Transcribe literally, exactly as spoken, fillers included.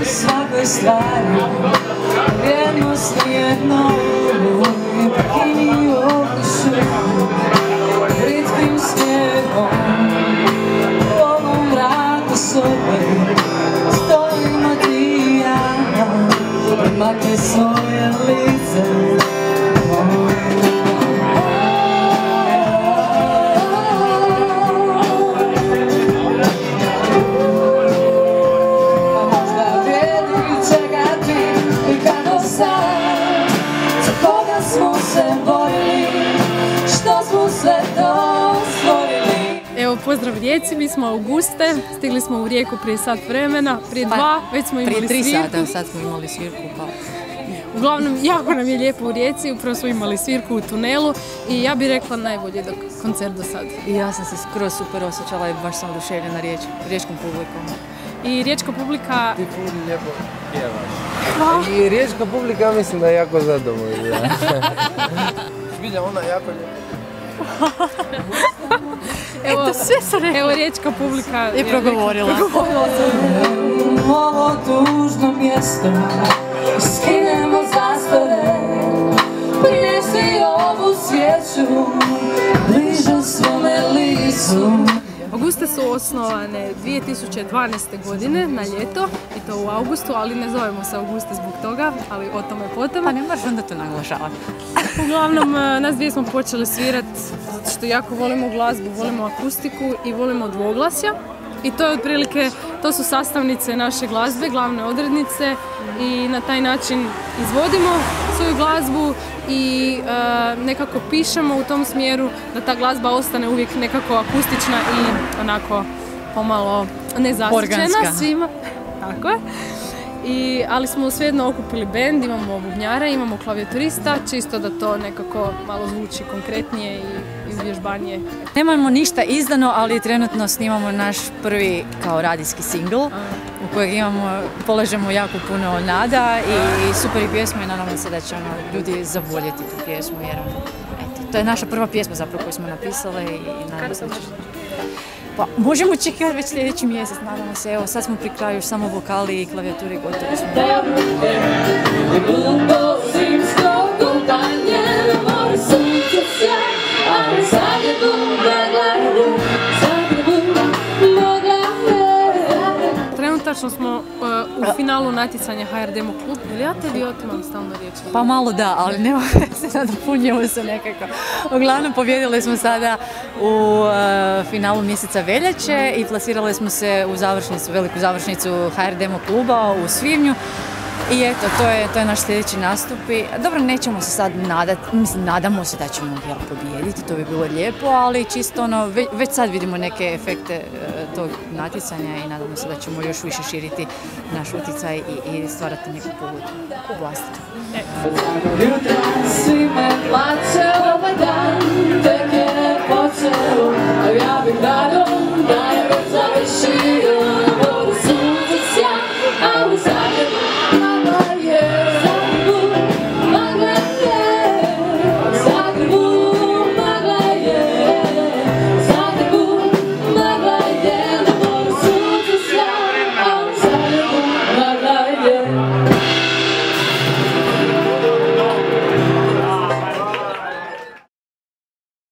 svakoj stvari, vrijednost nijedno je pakini u okusu, britkim snijegom, u ovom mraku sobe, stojimo ti i ja, premakni svoje lice. Evo, pozdrav Rijeci, mi smo Auguste, stigli smo u Rijeku prije sat vremena, prije dva, već smo imali svirku. Prije tri sata, sad smo imali svirku. Uglavnom, jako nam je lijepo u Rijeci, upravo smo imali svirku u tunelu i ja bih rekla najbolji koncert do sad. I ja sam se skroz super osjećala i baš sam oduševljena riječkom publikom. I riječka publika... Ti puno lijepo pjevaš. I riječka publika mislim da je jako zadovoljna. Šbilja, ona je jako lijepo. Evo, Eto, sve su rekli. Evo, riječka publika je progovorila. Ovo tužno mjesto, skinemo zastave, prinesi ovu svijeću, bliže svome licu. Auguste su osnovane dvije tisuće dvanaeste. godine na ljeto i to u augustu, ali ne zovemo se Auguste zbog toga, ali o tome potom. Pa ne moraš onda to naglašavati. Uglavnom, nas dvije smo počeli svirati zato što jako volimo glazbu, volimo akustiku i volimo dvoglasja. I to je otprilike, to su sastavnice naše glazbe, glavne odrednice i na taj način izvodimo svoju glazbu i uh, nekako pišemo u tom smjeru da ta glazba ostane uvijek nekako akustična i onako pomalo nezasićena svima. Tako je. I, ali smo svejedno okupili bend, imamo bubnjara, imamo klavijaturista, čisto da to nekako malo zvuči konkretnije i izvježbanije. Nemamo ništa izdano, ali trenutno snimamo naš prvi kao radijski singl u kojeg imamo, polažemo jako puno nada i super i pjesme i nadamo se da će ono, ljudi zavoljeti tu pjesmu jer eto, to je naša prva pjesma zapravo koju smo napisale i nadamo se da će... Pa možemo čekati već sljedeći mjesec, nadamo se, evo sad smo pri kraju još samo vokali i klavijature i gotovi smo. Trenutačno smo uh, u finalu natjecanja H R Demo klub. Ili ja tebi otimam stalno riječi? Pa malo da, ali nema veze, nadopunjamo se nekako. Uglavnom, pobjedili smo sada u uh, finalu mjeseca veljače i plasirali smo se u završnicu, veliku završnicu H R Demo kluba u svibnju. I eto, to je, to je naš sljedeći nastup. Dobro, nećemo se sad nadati, mislim, nadamo se da ćemo jel, pobijediti, to bi bilo lijepo, ali čisto ono, već, već sad vidimo neke efekte e, tog natjecanja i nadamo se da ćemo još više širiti naš utjecaj i, i stvarati neku publiku u vlastitu. Jutra svi me plaće, ovaj dan tek je počeo.